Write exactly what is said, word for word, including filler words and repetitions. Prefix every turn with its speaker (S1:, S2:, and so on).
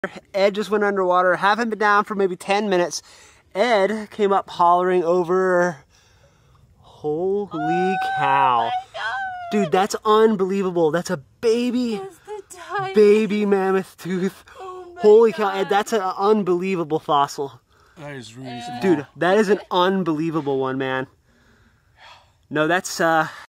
S1: Ed just went underwater. Haven't been down for maybe ten minutes. Ed came up hollering over. Holy oh cow. Dude, that's unbelievable. That's a baby, baby mammoth tooth. Oh Holy God. cow, Ed, that's an unbelievable fossil.
S2: That is really small.
S1: Dude, that is an unbelievable one, man. No, that's, uh...